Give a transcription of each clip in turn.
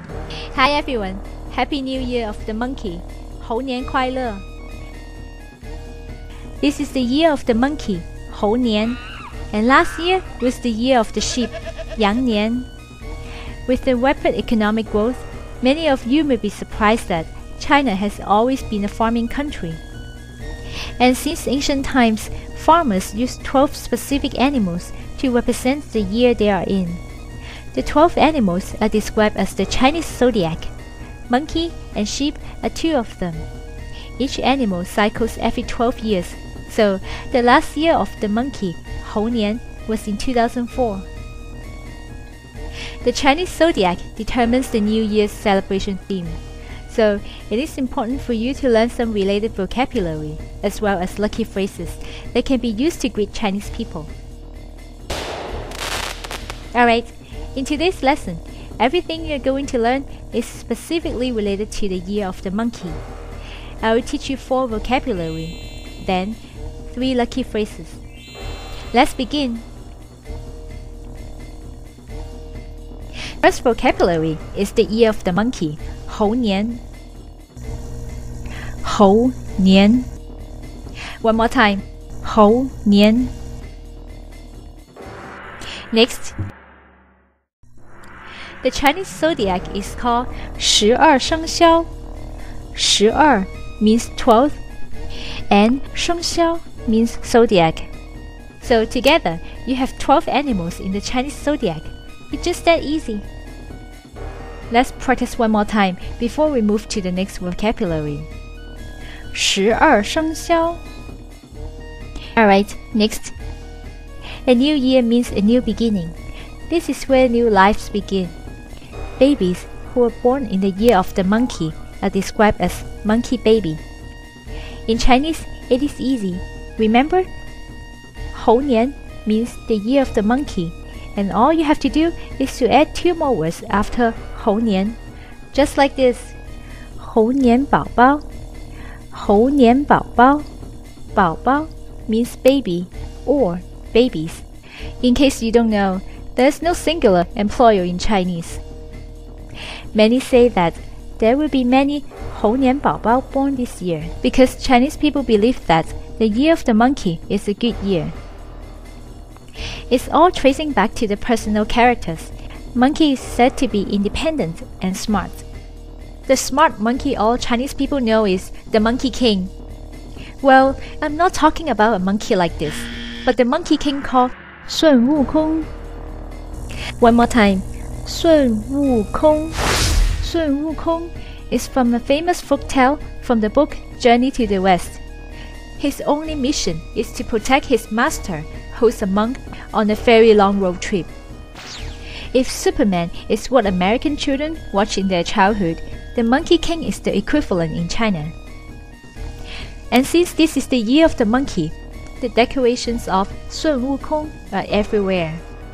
Hi everyone, Happy New Year of the Monkey, 猴年快乐. This is the year of the monkey, 猴年, and last year was the year of the sheep, 羊年. With the rapid economic growth, many of you may be surprised that China has always been a farming country. And since ancient times, farmers used 12 specific animals to represent the year they are in. The 12 animals are described as the Chinese zodiac. Monkey and sheep are two of them. Each animal cycles every 12 years, so the last year of the monkey, 猴年, was in 2004. The Chinese zodiac determines the New Year's celebration theme, so it is important for you to learn some related vocabulary, as well as lucky phrases that can be used to greet Chinese people. Alright, in today's lesson, everything you're going to learn is specifically related to the year of the monkey. I will teach you 4 vocabulary, then 3 lucky phrases. Let's begin. First vocabulary is the year of the monkey, 猴年. 猴年. One more time, 猴年. Next, the Chinese zodiac is called 12生肖. 12 means 12 and 生肖 means zodiac. So together, you have 12 animals in the Chinese zodiac. It's just that easy. Let's practice one more time before we move to the next vocabulary. 12生肖. Alright, next. A new year means a new beginning. This is where new lives begin. Babies who are born in the year of the monkey are described as monkey baby. In Chinese, it is easy. Remember? 猴年 means the year of the monkey, and all you have to do is to add 2 more words after 猴年, just like this. 猴年宝宝. 猴年宝宝. 宝宝 means baby or babies. In case you don't know, there's no singular and plural in Chinese. Many say that there will be many 猴年宝宝 born this year because Chinese people believe that the year of the monkey is a good year. It's all tracing back to the personal characters. Monkey is said to be independent and smart. The smart monkey all Chinese people know is the Monkey King. Well, I'm not talking about a monkey like this, but the Monkey King called 孙悟空. One more time, 孙悟空. 孙悟空 is from a famous folktale from the book Journey to the West. His only mission is to protect his master, who's a monk, on a very long road trip. If Superman is what American children watch in their childhood, the Monkey King is the equivalent in China. And since this is the year of the monkey, the decorations of 孙悟空 are everywhere.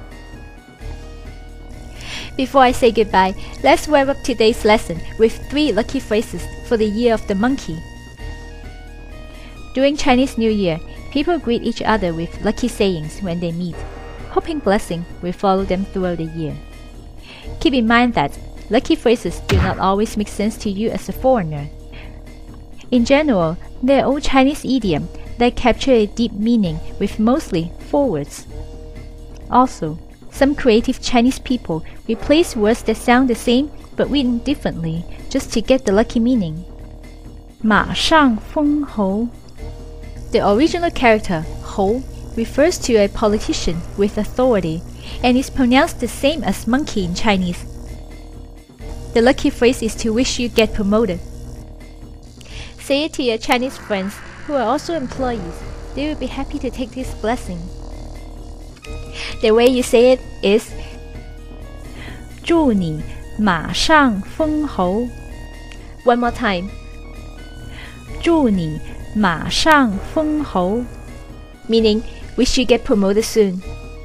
Before I say goodbye, let's wrap up today's lesson with 3 lucky phrases for the year of the monkey. During Chinese New Year, people greet each other with lucky sayings when they meet, hoping blessing will follow them throughout the year. Keep in mind that lucky phrases do not always make sense to you as a foreigner. In general, they are old Chinese idioms that capture a deep meaning with mostly 4 words. Also, some creative Chinese people replace words that sound the same but written differently just to get the lucky meaning. 马上封侯. The original character, 侯, refers to a politician with authority and is pronounced the same as monkey in Chinese. The lucky phrase is to wish you get promoted. Say it to your Chinese friends who are also employees. They will be happy to take this blessing. The way you say it is 祝你马上封侯. One more time. 祝你马上封侯. Meaning, wish you get promoted soon.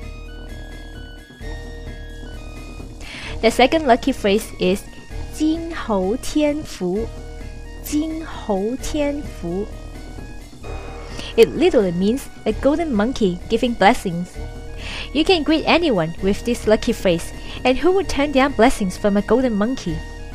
The second lucky phrase is 金猴天福. 金猴天福. It literally means a golden monkey giving blessings. You can greet anyone with this lucky phrase, and who would turn down blessings from a golden monkey?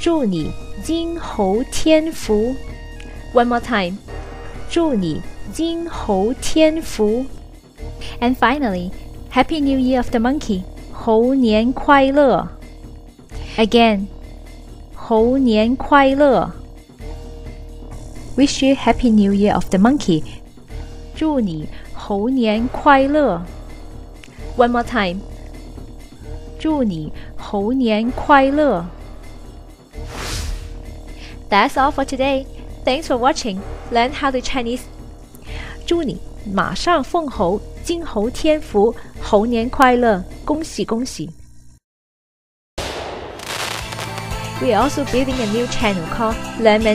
祝你今后天福。One more time. 祝你今后天福。And finally, Happy New Year of the Monkey. 猴年快乐。Again, 猴年快乐。Wish you Happy New Year of the Monkey. 祝你猴年快乐。One more time. 祝你猴年快乐。That's all for today. Thanks for watching. Learn how to Chinese. 祝你马上凤猴，金猴天福，猴年快乐，恭喜恭喜。We are also building a new channel called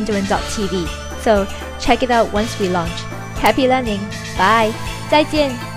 LearnMandarin.tv, so check it out once we launch. Happy learning! Bye! 再见。